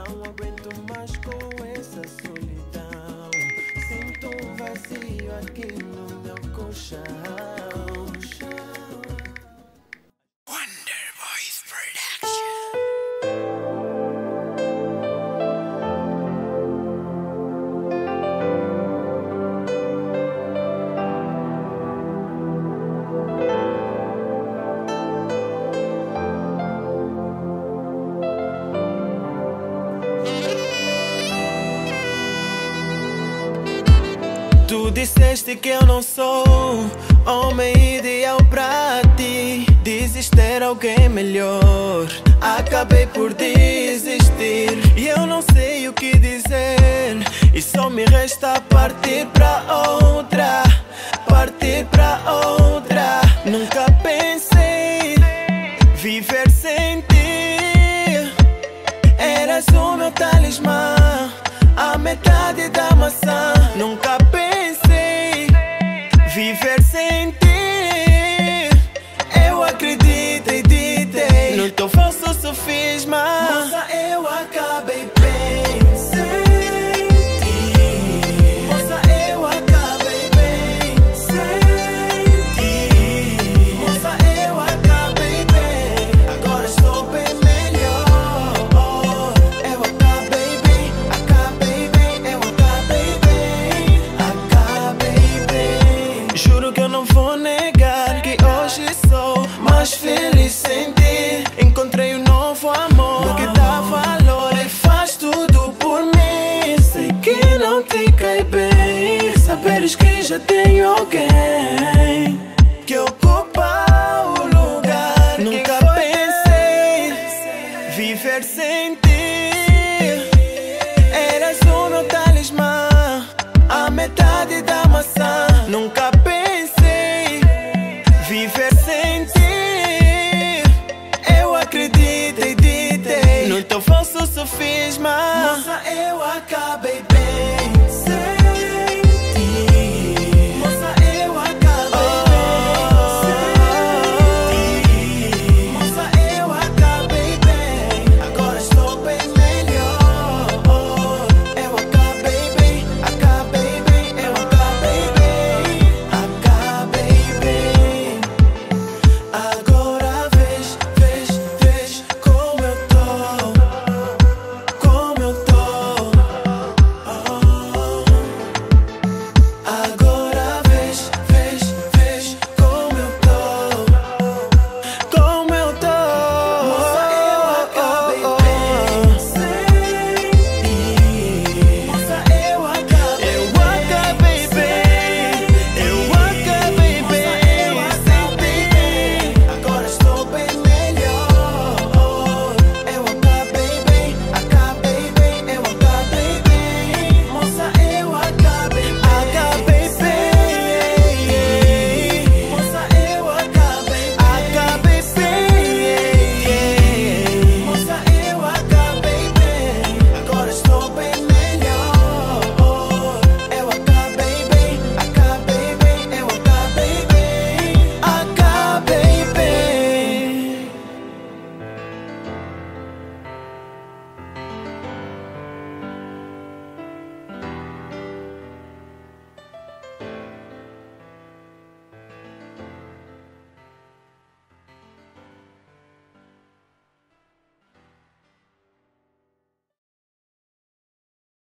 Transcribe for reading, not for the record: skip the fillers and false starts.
Não aguento mais com essa solidão. Sinto um vazio aqui no meu colchão. Wonder Boys Production. Tu disseste que eu não sou homem ideal pra ti. Dizes ter alguém melhor. Acabei por desistir e eu não sei o que dizer. E só me resta partir pra outra. Partir pra outra. Nunca pensei viver sem ti. Eras o meu talismã, a metade da maçã. Nunca pensei viver sem ti. Eu acreditei, ditei no teu falso sofisma. Moça, eu acabei bem sem ti. Moça, eu acabei bem sem ti. Moça, eu acabei bem. Agora estou bem melhor. Eu acabei bem, eu acabei bem. Acabei bem. Juro que eu não vou negar que hoje sou mais feliz sem ti. Encontrei um novo amor que dá valor e faz tudo por mim. Sei que não te cai bem saberes que já tenho alguém que ocupa o lugar. Nunca pensei viver sem ti. Eras o meu talismã, a metade da maçã. Nunca pensei viver sem ti. Eu acreditei, ditei no teu falso sofisma. Moça, eu acabei